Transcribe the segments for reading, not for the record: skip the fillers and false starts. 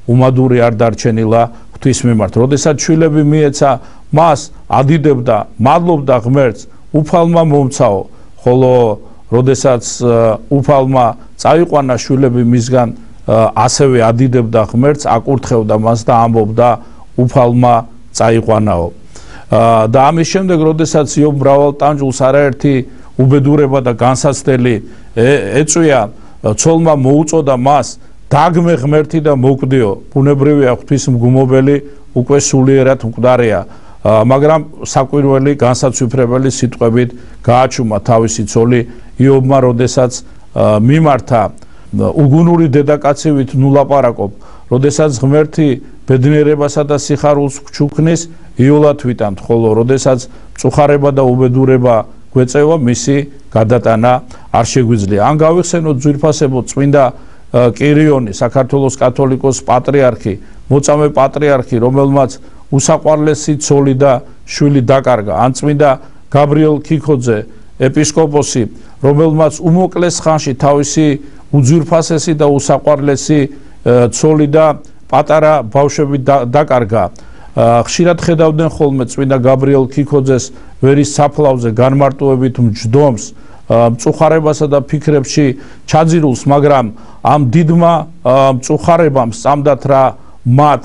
უმადური არ დარჩენილა ღვთის მიმართ. როდესაც შვილები მიეცა მას, ადიდებდა, მადლობდა ღმერთს, უფალმა მომცაო, ხოლო როდესაც უფალმა წაიყვანა შვილები მისგან, ასევე ადიდებდა ღმერთს, აკურთხევდა მას და ამბობდა უფალმა წაიყვანაო. და ამის შემდეგ, როდესაც იობ მრავალ ტანჯულს არაერთი უბედურება და განსაცდელი ეწვია, ცოლმა მოუწოდა მას, დაგმე ღმერთი და მოკვდიო, ბუნებრივია ღვთის მგუმობელი უკვე სულიერად მკვდარია, მაგრამ საკვირველი განსაცვიფრებელი სიტყვებით გააჩუმა თავისი ცოლი იობმა, როდესაც მიმართა უგუნური დედაკაცივით ნულაპარაკობ, როდესაც ღმერთი ბედნიერებასა და სიხარულს გჩუქნის, იოლად ვიტანთ, ხოლო როდესაც მწუხარება და უბედურება გვეწევა, მისი გადატანა არ შეგვიძლია. ან გავიხსენოთ ძვირფასებო წმინდა კირიონი, საქართველოს კათოლიკოს პატრიარქი, მოწამე პატრიარქი, რომელმაც უსაყვარლესი ცოლი და შვილი დაკარგა, ან წმინდა გაბრიელ ქიქოძე, ეპისკოპოსი, რომელმაც უმოკლეს ხანში თავისი უძვირფასესი და უსაყვარლესი ცოლი და პატარა ბავშვები დაკარგა. ხშირად ხედავდნენ ხოლმე წმინდა გაბრიელ ქიქოძეს ვერის საფლავზე განმარტოებით მჯდომს, მწუხარებასა და ფიქრებში ჩაძირულს, მაგრამ ამ დიდმა მწუხარებამ სწამდათ რა მათ,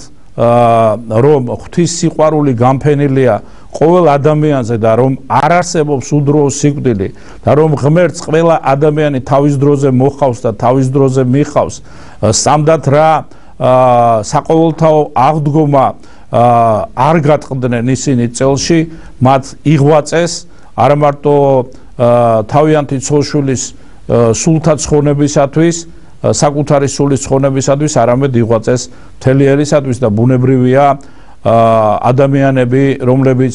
რომ ღვთის სიყვარული გამფენილია ყოველ ადამიანზე და რომ არ არსებობს უდროო სიკვდილი და რომ ღმერთს ყველა ადამიანი თავის დროზე მოხავს და თავის დროზე მიხავს, სწამდათ რა საყოველთაო აღდგომა არ გატყდნენ ისინი წელში, მათ იღვაწეს არა მარტო თავიანთი ცოლშვილის სულთა ცხონებისათვის, საკუთარი სულის ცხონებისათვის, არამედ იღვაწეს მთელი ერისათვის და ბუნებრივია ადამიანები, რომლებიც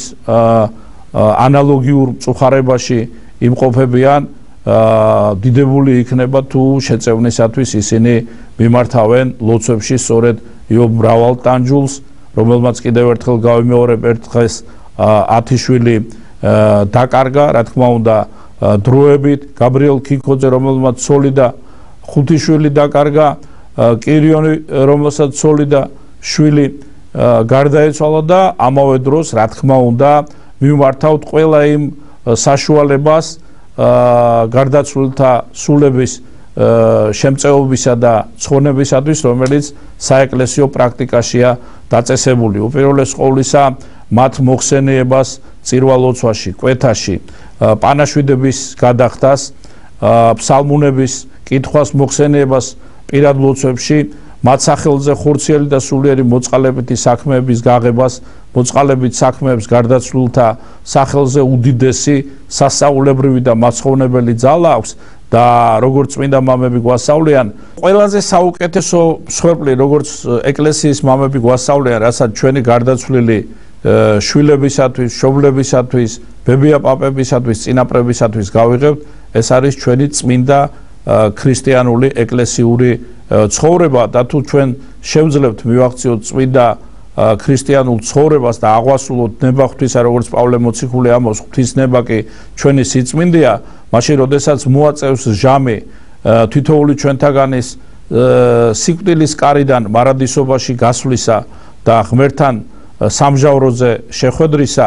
ანალოგიურ მწუხარებაში იმყოფებიან, დიდებული იქნება თუ შეწევნისათვის ისინი მიმართავენ ლოცვებში სწორედ იობ მრავალ ტანჯულს, რომელმაც კიდევ ერთხელ გავიმეორებ, ერთ დღეს 10 შვილი დაკარგა, რა თქმა უნდა, დროებით, გაბრიელ ქიქოძე, რომელმაც ცოლი და 5 შვილი დაკარგა, კირიონი, რომელსაც ცოლი და შვილი გარდაეცვალა და ამავე დროს, რა თქმა უნდა, მიმართავთ ყველა იმ საშუალებას გარდაცვლილთა სულების შემწეობისა და ცხონებისათვის, რომელიც საეკლესიო პრაქტიკაშია დაწესებული. უპირველეს ყოვლისა, მათ მოხსენიებას წირვა-ლოცვაში, კვეთაში, პანაშვიდების გადახდას, ფსალმუნების კითხვას, მოხსენიებას პირად ლოცვებში, მათ სახელზე ხორციელი და სულიერი მოწყალებითი საქმეების გაღებას, მოწყალებით საქმეებს გარდაცვლილთა სახელზე უდიდესი სასწაულებრივი და მაცხოვრებელი ძალა აქვს და როგორც წმინდა მამები გვასწავლიან, ყველაზე საუკეთესო მსხვერპლი, როგორც ეკლესიის მამები გვასწავლიან, რასაც ჩვენი გარდაცვლილი შვილებისათვის, მშობლებისათვის, ბებია-პაპებისათვის, წინაპრებისათვის გავიღებთ, ეს არის ჩვენი წმინდა ქრისტიანული ეკლესიური ცხოვრება და თუ ჩვენ შევძლებთ მივახციოთ წმინდა ქრისტიანულ ცხოვრებას და აღვასრულოთ ნება ღვთისა, როგორც პავლე მოციქული ამბობს, ღვთის ნება კი ჩვენი სიწმინდეა, მაშინ როდესაც მოაწევს ჟამი თითოეული ჩვენთაგანის სიკვდილის კარიდან მარადისობაში გასვლისა და ღმერთთან სამჟავროზე შეხვედრისა,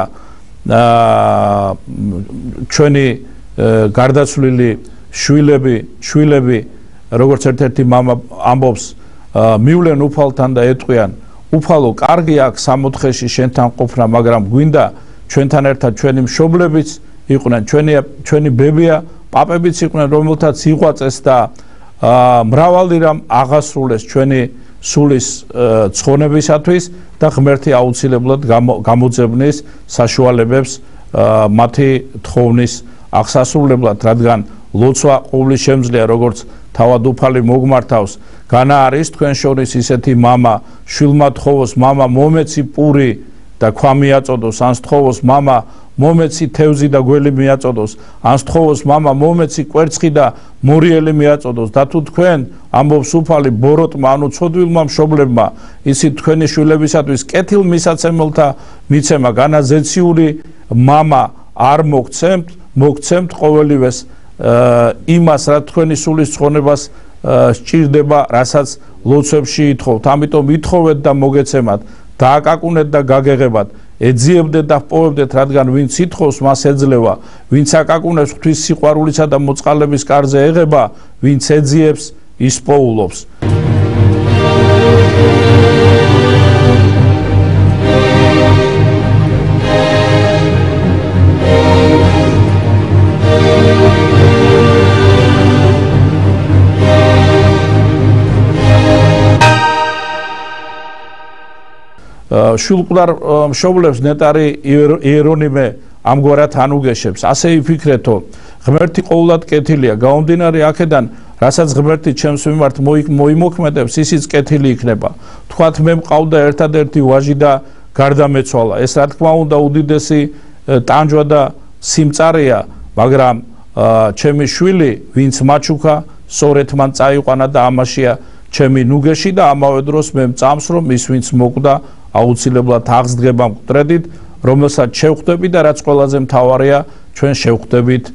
ჩვენი გარდაცვლილი შვილები, როგორც ერთ-ერთი მამა ამბობს, მივლენ უფალთან და ეტყვიან, უფალო, კარგი აქ სამოთხეში შენთან ყოფნა, მაგრამ გვინდა ჩვენთან ერთად ჩვენი მშობლებიც იყვნენ, ჩვენი ბებია, პაპებიც იყვნენ, რომელთაც იღვაწეს და მრავალი რამ აღასრულეს ჩვენი სულის ცხონებისათვის და ღმერთი აუცილებლად გამოძებნის საშუალებებს მათი თხოვნის აღსასრულებლად, რადგან ლოცვა ყოვლის შემძლეა, როგორც თავად უფალი მოგმართავს, განა არის თქვენ შორის ისეთი მამა, შვილმა თხოვოს, მამა მომეცი პური და ქვა მიაწოდოს, ან თხოვოს, მამა მომეცი თევზი და გველი მიაწოდოს, ან თხოვოს, მამა მომეცი კვერცხი და მორიელი მიაწოდოს და თუ თქვენ, ამბობს უფალი, ბოროტმა, ანუ ცოდვილმა მშობლებმა, იცით თქვენი შვილებისათვის კეთილ მისაცემელთა მიცემა, განა ზეციური მამა არ მოგცემთ ყოველივეს იმას, რა თქვენი სულის ცხონებას სჭირდება, რასაც ლოცვებში ითხოვთ. ამიტომ ითხოვეთ და მოგეცემათ, დააკაკუნეთ და გაგეღებათ, ეძიებდეთ და ჰპოვებდეთ, რადგან ვინც ითხოვს, მას ეძლევა, ვინც აკაკუნებს, ღვთის სიყვარულისა და მოწყალების კარზე ეღება, ვინც ეძიებს, ის პოულობს. შულყდარ მშობლებს ნეტარი იერონიმე ამგვარად ანუგეშებს. ასე იფიქრეთო, ღმერთი ყოვლად კეთილია, გამომდინარე აქედან, რასაც ღმერთი ჩემს მიმართ მოიმოქმედებს, ისიც კეთილი იქნება. თქვათ, მე მყავდა ერთადერთი ვაჟი და გარდამეცვალა. ეს რა თქმა უნდა უდიდესი ტანჯვა და სიმწარეა, მაგრამ ჩემი შვილი, ვინც მაჩუქა, სწორედ მან წაიყვანა და ამაშია ჩემი ნუგეში და ამავე დროს მე მწამს, რომ ის ვინც მოკვდა აუცილებლად აღსდგება მკვდრედით, რომელსაც შევხვდები და რაც ყველაზე მთავარია, ჩვენ შევხვდებით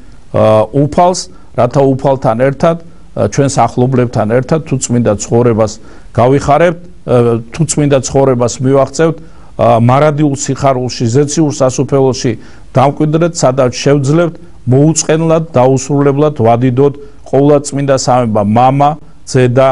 უფალს, რათა უფალთან ერთად, ჩვენს ახლობლებთან ერთად თუ წმინდა ცხოვრებას გავიხარებთ, თუ წმინდა ცხოვრებას მივაღწევთ, მარადიულ სიხარულში, ზეციურ სასუფეველში დამკვიდრეთ, სადაც შევძლებთ მოუწყენლად, დაუსრულებლად ვადიდოთ ყოვლადწმინდა სამება, მამა, ძე და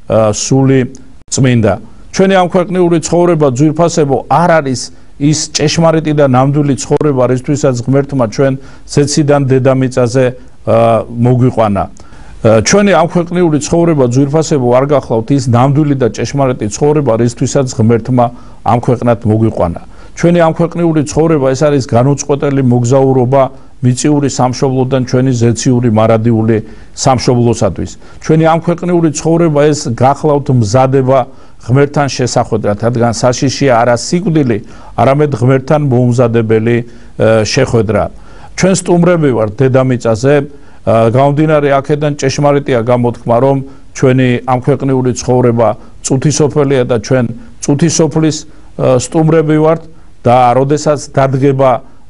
სული წმინდა. ჩვენი ამ ქვეყნიური ცხოვრება ძვირფასებო არ არის ის ჭეშმარიტი და ნამდვილი ცხოვრება, რისთვისაც ღმერთმა ჩვენ ზეციდან დედამიწაზე მოგვიყვანა. ჩვენი ამ ქვეყნიური ცხოვრება ძვირფასებო არ გახლავთ ის ნამდვილი და ჭეშმარიტი ცხოვრება, რისთვისაც ღმერთმა ამ ქვეყნად მოგვიყვანა. ჩვენი ამ ქვეყნიური ცხოვრება ეს არის განუწყვეტელი მოგზაურობა მიწიური სამშობლოდან ჩვენი ზეციური მარადიული სამშობლოსათვის. ჩვენი ამ ქვეყნიური ცხოვრება ეს გახლავთ მზადება ღმერთთან შესახვედრად, რადგან საშიშია არა სიკვდილი, არამედ ღმერთთან მოუმზადებელი შეხვედრა. ჩვენ სტუმრები ვართ დედამიწაზე, გამომდინარე აქედან ჭეშმარიტია გამოთქმა, რომ ჩვენი ამ ქვეყნიური ცხოვრება წუთისოფელია და ჩვენ წუთისოფლის სტუმრები ვართ და როდესაც დადგება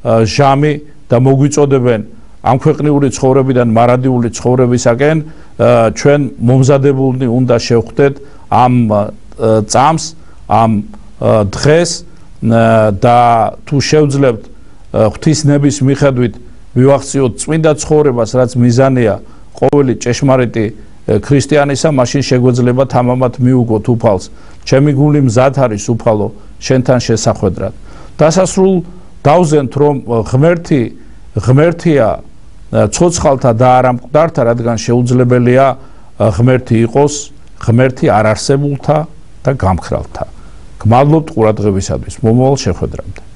ჟამი და მოგვიწოდებენ ამ ქვეყნიური ცხოვრებიდან მარადიული ცხოვრებისაკენ, ჩვენ მომზადებულნი უნდა შევხვდეთ ამ წამს, ამ დღეს და თუ შევძლებთ ღვთისნების მიხედვით მივახციოთ წმინდა ცხოვრებას, რაც მიზანია ყოველი ჭეშმარიტი ქრისტიანისა, მაშინ შეგვეძლება თამამად მიუგოთ უფალს. ჩემი გული მზად არის უფალო შენთან შესახვედრად. დასასრულ დავზენთ, რომ ღმერთია ცოცხალთა და არა მკვდართა, რადგან შეუძლებელია ღმერთი იყოს ღმერთი არარსებულთა და გამქრალთა. გმადლობთ ყურადღებისათვის. მომავალ შეხვედრამდე.